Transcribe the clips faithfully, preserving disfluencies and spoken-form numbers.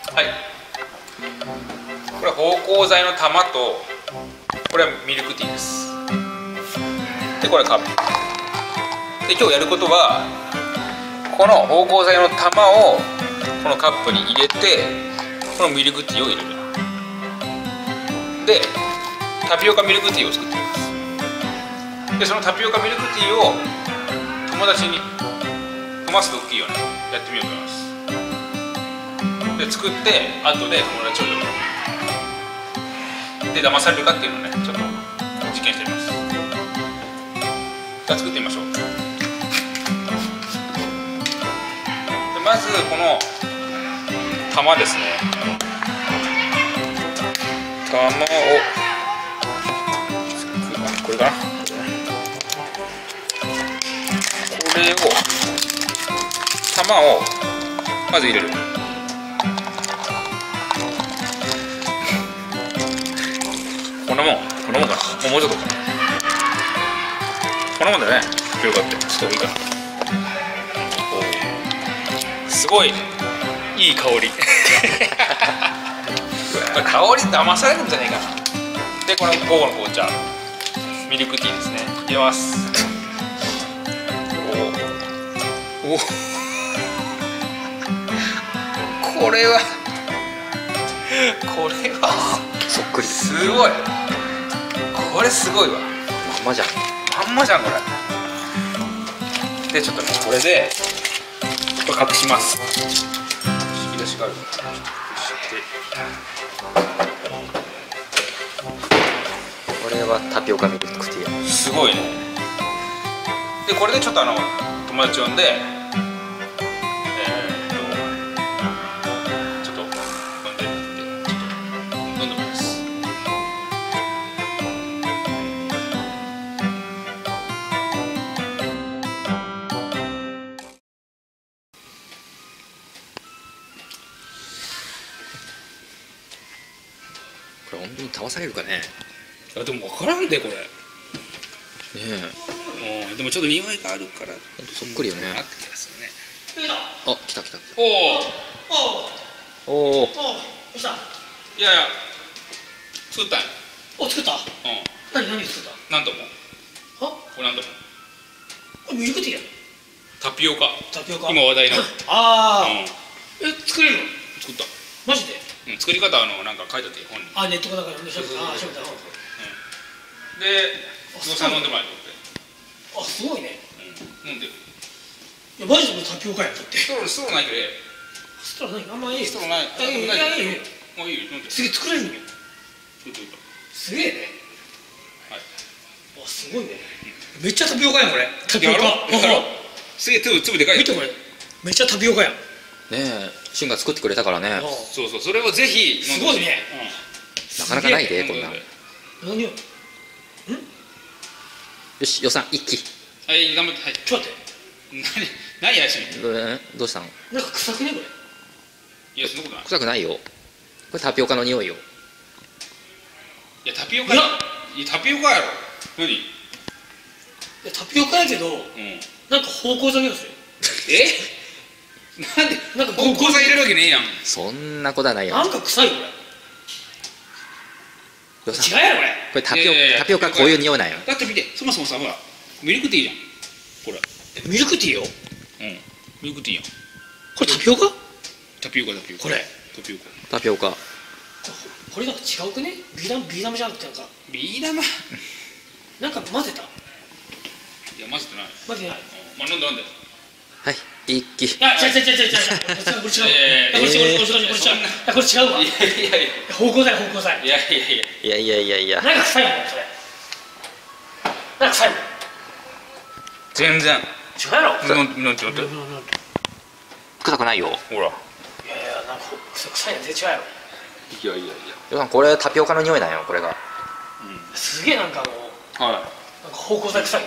はい、これは芳香剤の玉と、これはミルクティーです。でこれはカップで、今日やることはこの芳香剤の玉をこのカップに入れて、このミルクティーを入れる。でタピオカミルクティーを作っています。でそのタピオカミルクティーを友達に飲ませて大きいようにやってみようと思います。で作って後で友達を呼ぶ。で騙されるかっていうのをね、ちょっと実験してみます。じゃあ作ってみましょう。でまずこの玉ですね、玉をこれかな、これを玉をまず入れる。こんなもん、こんなもんかな、もうちょっとかな、こんなもんだね。よかった、ちょっといいかな。すごいいい香り香り騙されるんじゃないかな。でこの午後の紅茶ミルクティーですね、入れます。おおこれはこれはそっくり、 すごい、これすごいわ、 まんまじゃん、 まんまじゃんこれ。でちょっとね、これでこれ隠します。引き出しがあるから隠して、 これはタピオカミルクティー。 すごいね。でこれでちょっとあの友達呼んで、えー、っとちょっと飲んでってちょっと飲んでもらいます。 これ本当に騙されるかね。 いやでも分からんでこれ。 ねえ。うん、でもちょっと匂いがあるから。 ほんとそっくりよね。 あってきますよね。 あ、来た来た来た。 おおお。おお。 どうした？ いやいや。作ったん。 お、作った。 うん。 何何作った？ なんとも。 は？ これなんとも。 これミルクティーや。 タピオカ。 タピオカ。 今話題の。 ああ。 うん。 え、作れるの？ 作った。 マジで？ うん、作り方あのなんか書いてあって本に。 あ、ネットかだからね。調べた。あ、調べた。 で、久保さん飲んでもらえと思って。 あ、すごいね。 うん、飲んでる。 いや、マジでこれタピオカやんだって。 ストロー、ストローないけど。 ストロー何？あんまいい。 ストローない。 いやいやいやいや。 もういいよ、飲んで。 すげえ作れるんよ。 ちょっといいか。 すげえね。 はい。 あ、すごいね。めっちゃタピオカやんこれ。タピオカ。 やろう。すげえ粒粒でかい。 見てこれ。めっちゃタピオカやん。 ねえ、シュンが作ってくれたからね。 そうそう、それをぜひすごいね。 なかなかないでこんな。 何を？ん？ よし、予算一気。 はい、頑張って。はい。 ちょっと待って。 何何やらしいの？ どうどうしたの？ なんか臭くねこれ。 いや、そんなことない。 臭くないよ。これタピオカの匂いよ。 いや、タピオカ。いや、タピオカやろ。何？いやタピオカやけど、 うん。 なんか芳香剤がする。 え？なんで？ なんか芳香剤入れるわけねえやん。 そんなことはないよ。 なんか臭いよこれ。 予算違うやろこれ。 これタピいやいやいやオタピオカこういう匂いなんよ。 だって見て、そもそもさ、ほら、ミルクティーじゃん。これ。 ミルクティーよ。 うん。ミルクティーやん。 これタピオカ？ タピオカタピオカ。 これ。 タピオカ。 タピオカ。 これなんか違うくね？ビー玉ビー玉じゃなくてなんかビー玉。いなんか混ぜた。 や、混ぜてない。 混ぜてない。 まあ、飲んで飲んで。 はい、一気。 いや、違う違う違う違う違う。これ違う。これ違う。これ違う。これ違う。これ違う。これ違うわ。 いやいやいや。 芳香剤芳香剤。 いやいやいや。 いやいやいやいや。 なんか臭いもんそれ。なんか臭いもん。 全然。 違うやろ。 飲んで飲んで飲んで。 臭くないよ。 ほら。 いやいや、なんか臭いの全然違うやろ。 いやいやいや。 予算これタピオカの匂いなんよこれが。 すげえなんかもうはい。 なんか芳香剤臭い。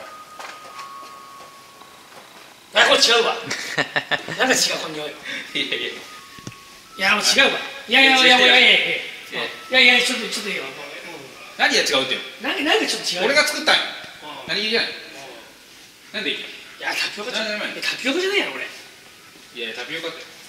あ、これ違うわ。なんか違うこの匂い。 いやいや。 いやもう違うわ。いやいやいやいやいやいやいやいやちょっとちょっといいわ。 何が違うってよ。 なんかなんかちょっと違う。 俺が作ったんよ。 うん何気じゃない。なんでいいの？ いやタピオカじゃない。 何何タピオカじゃないやろこれ。 いやタピオカって。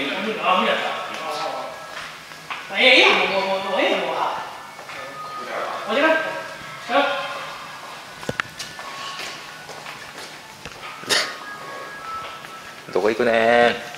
あ、無理だった。ええやん、もう、もう、もう、ええやん、もう。おじが。 どこ行くねー。